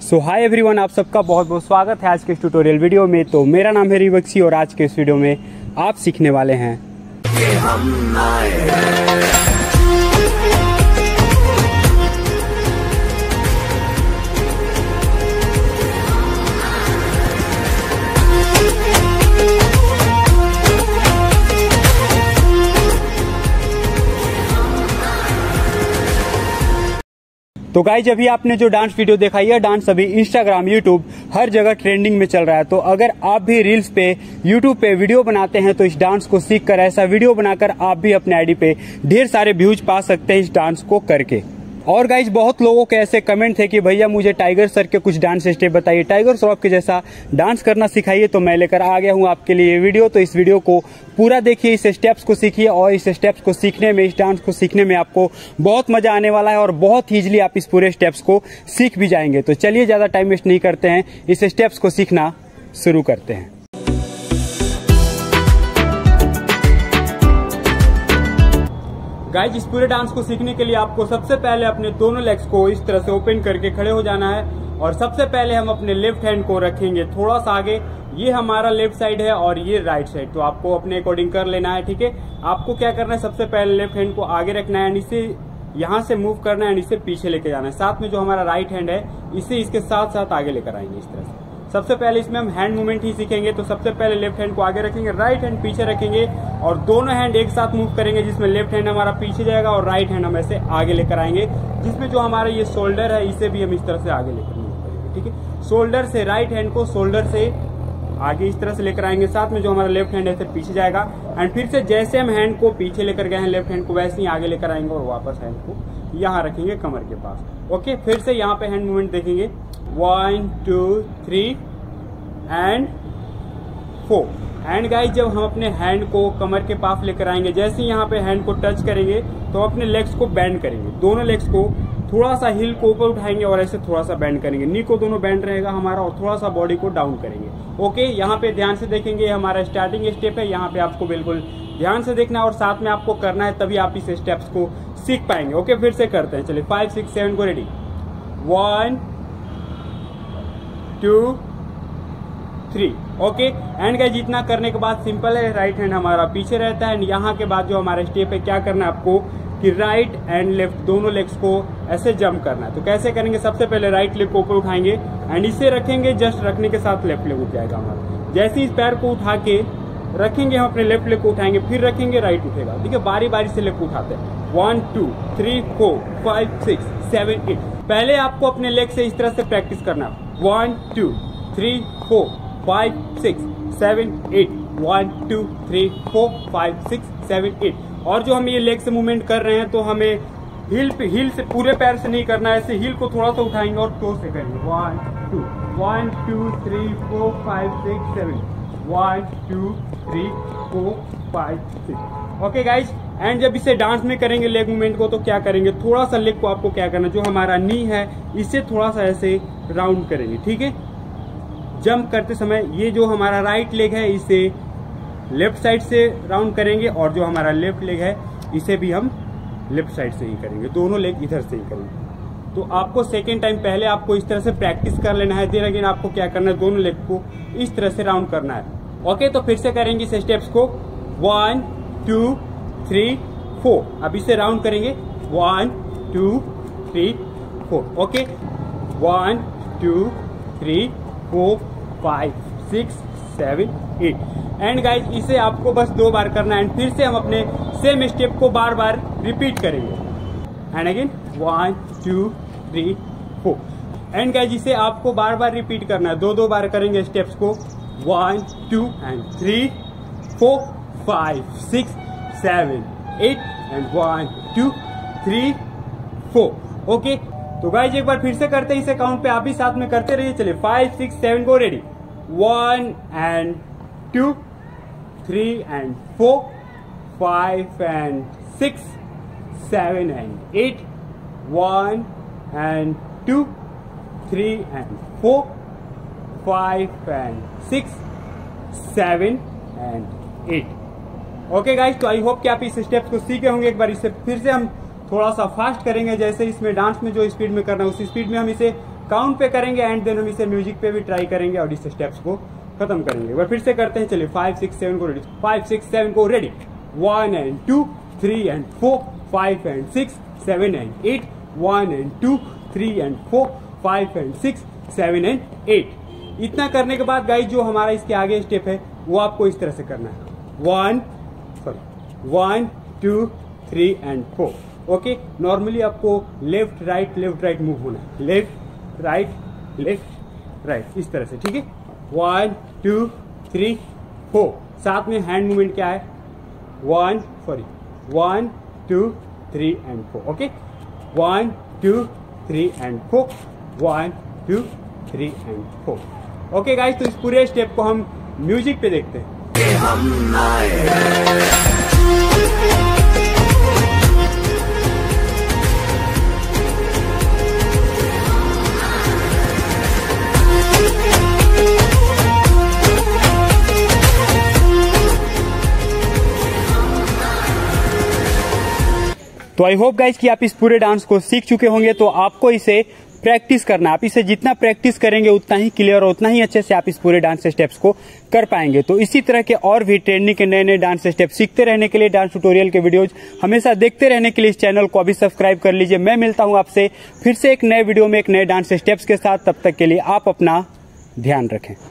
सो hi everyone, आप सबका बहुत बहुत स्वागत है आज के इस ट्यूटोरियल वीडियो में। तो मेरा नाम है रिवक्सी और आज के इस वीडियो में आप सीखने वाले हैं तो गाइज अभी आपने जो डांस वीडियो देखा, यह डांस अभी इंस्टाग्राम, यूट्यूब हर जगह ट्रेंडिंग में चल रहा है। तो अगर आप भी रील्स पे, यूट्यूब पे वीडियो बनाते हैं तो इस डांस को सीख कर ऐसा वीडियो बनाकर आप भी अपने आईडी पे ढेर सारे व्यूज पा सकते हैं इस डांस को करके। और गाइज बहुत लोगों के ऐसे कमेंट थे कि भैया मुझे टाइगर सर के कुछ डांस स्टेप बताइए, टाइगर श्रॉफ के जैसा डांस करना सिखाइए। तो मैं लेकर आ गया हूं आपके लिए ये वीडियो। तो इस वीडियो को पूरा देखिए, इस स्टेप्स को सीखिए और इस स्टेप्स को सीखने में, इस डांस को सीखने में आपको बहुत मजा आने वाला है और बहुत ईजिली आप इस पूरे स्टेप्स को सीख भी जाएंगे। तो चलिए ज्यादा टाइम वेस्ट नहीं करते हैं, इस स्टेप्स को सीखना शुरू करते हैं। गाइज इस पूरे डांस को सीखने के लिए आपको सबसे पहले अपने दोनों लेग्स को इस तरह से ओपन करके खड़े हो जाना है। और सबसे पहले हम अपने लेफ्ट हैंड को रखेंगे थोड़ा सा आगे। ये हमारा लेफ्ट साइड है और ये राइट साइड, तो आपको अपने अकॉर्डिंग कर लेना है, ठीक है। आपको क्या करना है, सबसे पहले लेफ्ट हैंड को आगे रखना है, इसे यहाँ से मूव करना है, इसे पीछे लेके जाना है। साथ में जो हमारा राइट हैंड है इसे इसके साथ साथ आगे लेकर आएंगे इस तरह से। सबसे पहले इसमें हम हैंड मूवमेंट ही सीखेंगे। तो सबसे पहले लेफ्ट हैंड को आगे रखेंगे, राइट हैंड पीछे रखेंगे और दोनों हैंड एक साथ मूव करेंगे, जिसमें लेफ्ट हैंड हमारा पीछे जाएगा और राइट हैंड हम ऐसे आगे लेकर आएंगे। जिसमें जो हमारा ये शोल्डर है इसे भी हम इस तरह से आगे लेकर मूव करेंगे, ठीक है। शोल्डर से राइट हैंड को शोल्डर से आगे इस तरह से लेकर आएंगे। साथ में जो हमारा लेफ्ट हैंड है फिर पीछे जाएगा एंड फिर से जैसे हम हैंड को पीछे लेकर गए हैं लेफ्ट हैंड को, वैसे ही आगे लेकर आएंगे और वापस हैंड को यहाँ रखेंगे कमर के पास। ओके, फिर से यहाँ पे हैंड मूवमेंट देखेंगे, 1 2 3 एंड 4। एंड गाइज जब हम अपने हैंड को कमर के पास लेकर आएंगे, जैसे ही यहाँ पे हैंड को टच करेंगे तो अपने लेग्स को बेंड करेंगे। दोनों लेग्स को थोड़ा सा हिल को ऊपर उठाएंगे और ऐसे थोड़ा सा बेंड करेंगे। नी को दोनों बेंड रहेगा हमारा और थोड़ा सा बॉडी को डाउन करेंगे। ओके, यहाँ पे ध्यान से देखेंगे, हमारा स्टार्टिंग स्टेप है, यहाँ पे आपको बिल्कुल ध्यान से देखना और साथ में आपको करना है, तभी आप इस स्टेप्स को सीख पाएंगे। ओके, फिर से करते हैं, चलिए 5 6 7 को रेडी, 1 2 3। ओके, एंड गाइस जितना करने के बाद सिंपल है, राइट हैंड हमारा पीछे रहता है। यहाँ के बाद जो हमारा स्टेप है, क्या करना है आपको कि राइट एंड लेफ्ट दोनों लेग्स को ऐसे जंप करना है। तो कैसे करेंगे, सबसे पहले राइट लेग को ऊपर उठाएंगे एंड इसे रखेंगे, जस्ट रखने के साथ लेफ्ट लेग उठ जाएगा हमारा। जैसे इस पैर को उठा के रखेंगे, हम अपने लेफ्ट लेग को उठाएंगे, फिर रखेंगे, राइट उठेगा। ठीक है, बारी बारी से लेग को उठाते हैं, 1 2 3 4 5 6 7 8। पहले आपको अपने लेग से इस तरह से प्रैक्टिस करना है, 1 2 3 4 5 6 7 8, 1 2 3 4 5 6 7 8। और जो हम ये लेग से मूवमेंट कर रहे हैं तो हमें हिल से, पूरे पैर से नहीं करना है, ऐसे हिल को थोड़ा सा उठाएंगे और टो से करेंगे, 1 2 1 2 3 4 5 6 7, 1 2 3 4 5 6। ओके गाइज, एंड जब इसे डांस में करेंगे लेग मूवमेंट को, तो क्या करेंगे, थोड़ा सा लेग को आपको क्या करना, जो हमारा नी है इसे थोड़ा सा ऐसे राउंड करेंगे, ठीक है। जंप करते समय ये जो हमारा राइट लेग है इसे लेफ्ट साइड से राउंड करेंगे और जो हमारा लेफ्ट लेग है इसे भी हम लेफ्ट साइड से ही करेंगे, दोनों लेग इधर से ही करेंगे। तो आपको सेकेंड टाइम पहले आपको इस तरह से प्रैक्टिस कर लेना है, देन अगेन आपको क्या करना है, दोनों लेग को इस तरह से राउंड करना है। ओके, तो फिर से करेंगे इस स्टेप्स को, 1 2 3 4। अब इसे राउंड करेंगे, 1 2 3 4। ओके, 1 2 3 4 5 6 7 8। एंड गाइज इसे आपको बस 2 बार करना है एंड फिर से हम अपने सेम स्टेप को बार बार रिपीट करेंगे। And again 1 2 3 4। एंड गाइज इसे आपको बार बार रिपीट करना है, 2 बार करेंगे स्टेप्स को, 1 2 एंड 3 4 5 6 7 8 एंड 1 2 3 4। ओके, तो गाइज एक बार फिर से करते हैं, इसे काउंट पे आप भी साथ में करते रहिए। चलिए 5 6 7 go, ready, 1 and 2 3 and 4 5 and 6 7 and 8, 1 and 2 3 and 4 5 and 6 7 and 8। Okay guys, तो आई होप कि आप इस स्टेप्स को सीखे होंगे। एक बार इसे फिर से हम थोड़ा सा फास्ट करेंगे, जैसे इसमें डांस में जो स्पीड में करना है उसी स्पीड में हम इसे काउंट पे करेंगे एंड देन हम इसे म्यूजिक पे भी ट्राई करेंगे और इस स्टेप्स को खत्म करेंगे। वह फिर से करते हैं, चलिए 5 6 7 को रेडी, 5 6 7 को ready, 1 and 2 3 and 4 5 and 6 7 and 8 1 and 2 3 and 4 5 and 6 7 and 8। इतना करने के बाद गाइस जो हमारा इसके आगे स्टेप है वो आपको इस तरह से करना है, 1 2 3 and 4। ओके, नॉर्मली आपको लेफ्ट राइट मूव होना है, लेफ्ट राइट इस तरह से, ठीक है। 1 2 3 4, साथ में हैंड मूवमेंट क्या है, 1 2 3 and 4। Okay, 1 2 3 and 4 1 2 3 and 4। Okay guys, तो इस पूरे स्टेप को हम म्यूजिक पे देखते हैं। तो आई होप गाइज कि आप इस पूरे डांस को सीख चुके होंगे। तो आपको इसे प्रैक्टिस करना, आप इसे जितना प्रैक्टिस करेंगे उतना ही क्लियर और उतना ही अच्छे से आप इस पूरे डांस स्टेप्स को कर पाएंगे। तो इसी तरह के और भी ट्रेंडिंग के नए नए डांस स्टेप सीखते रहने के लिए, डांस ट्यूटोरियल के वीडियोज हमेशा देखते रहने के लिए इस चैनल को अभी सब्सक्राइब कर लीजिए। मैं मिलता हूं आपसे फिर से एक नए वीडियो में एक नए डांस स्टेप्स के साथ। तब तक के लिए आप अपना ध्यान रखें।